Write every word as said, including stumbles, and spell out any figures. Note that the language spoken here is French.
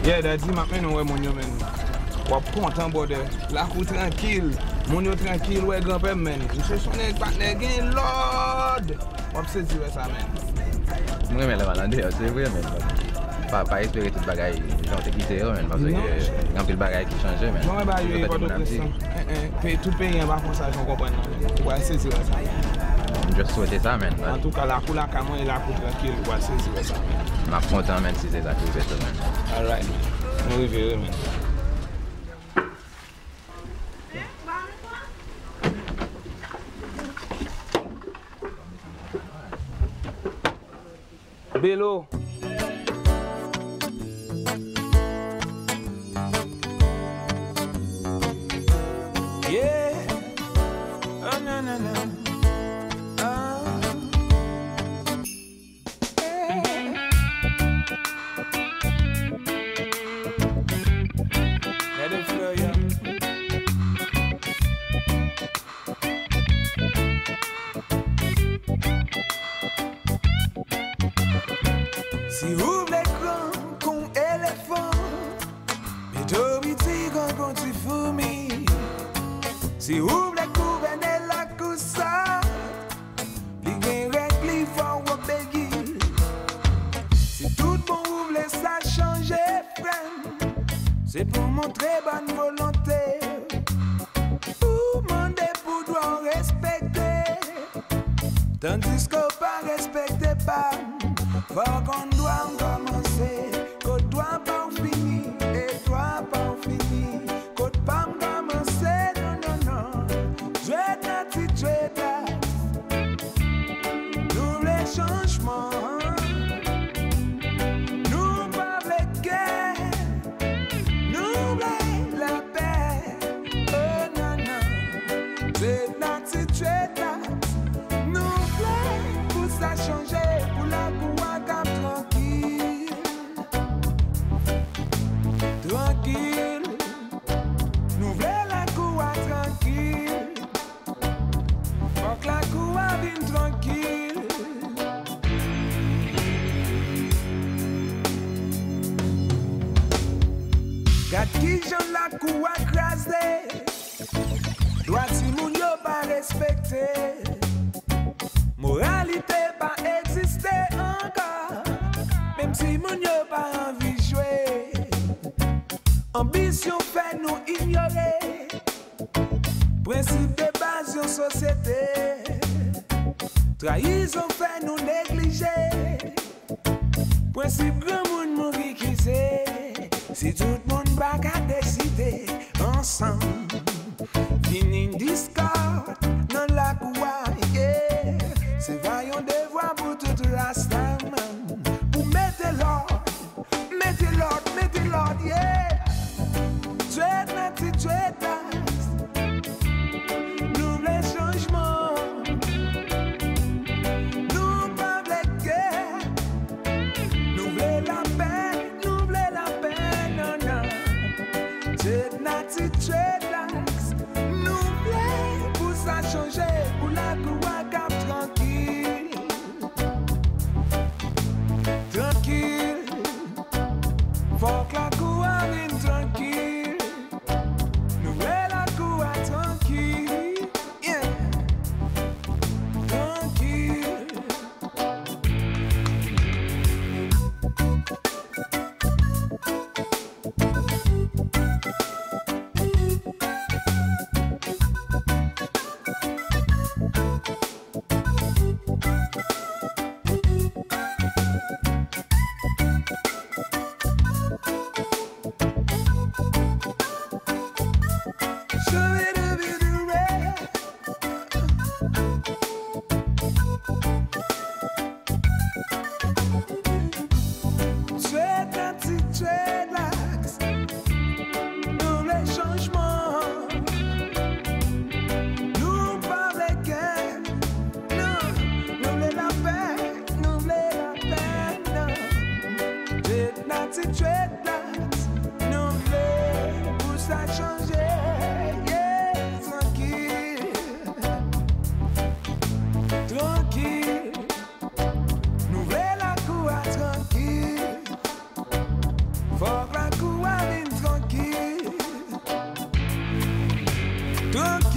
Yeah, that's it, man. Nous, mon yo, man. Wap content, bode. Lakou trankil. Mon yo tranquille, ouais, grand-père, man. Je suis son partenaire, gain Lord. Wap se dit, ouais, ça, man. Moi, mais la valande, c'est vrai, mais pas pas espérer toute bagaille, genre te quitter, man, parce que grand pile bagaille qui change, man. Non, bah, il y a pas de pression. Tout pays, va comme ça, je comprends. Ouais, c'est ça. Je souhaite ça, man. En tout cas, la couleur à moi et la couleur tranquille, ouais, c'est ça. Ma content, man, si c'est ça que vous faites, man. All right. Nous reverrons, man. BelO. Yeah. Oh no no no. Oh. Yeah. Let it flow, yeah. Si ouvre l'écran con éléphant, mais d'habitude quand tu fourmis. Si ouvre les couverts et la coussa, les règles li font obéir. Si tout le monde ouvre les ça changer, friend, c'est pour montrer bonne volonté. Pour demander pour doit respecter, tandis qu'on pas respecter pas. Faut qu'on doit commencer, qu'on doit pas finir, et doit pas finir, qu'on pas commencer, non, non, non. Dread natty, dread that. Nous les changements, nous pas les guerres, nous la paix. Oh non, non. Dread natty, dread that. Nous voulons pour ça changer, pour la couille. Tranquille, tranquille, nous voulons la cour tranquille, faut que la cour vienne tranquille. Gat qui j'en la cour écrasée, doit si moun yo pas respecter, moralité pas exister encore. Même si mon yo pas envie de jouer, ambition fait nous ignorer, principe de base de société, trahison fait nous négliger, principe grand monde mourir qui c'est, si tout le monde va qu'à décider ensemble, fini une discorde dans la cour, yeah. C'est vaillant devoir pour toute rasta. Mettez l'ordre, mettez l'ordre, mettez l'ordre, yeah. Dread natty, dread that. Nous les changements, nous pas les guerres, nous voulons la paix, nous voulons la paix, non, non. Dread natty, dread that. Nous voulons pour ça changer, pour la cour cap tranquille. Tranquille, faut que la cour vienne tranquille. Nous voulons la cour tranquille, yeah. Tranquille. Fuck like tranquille.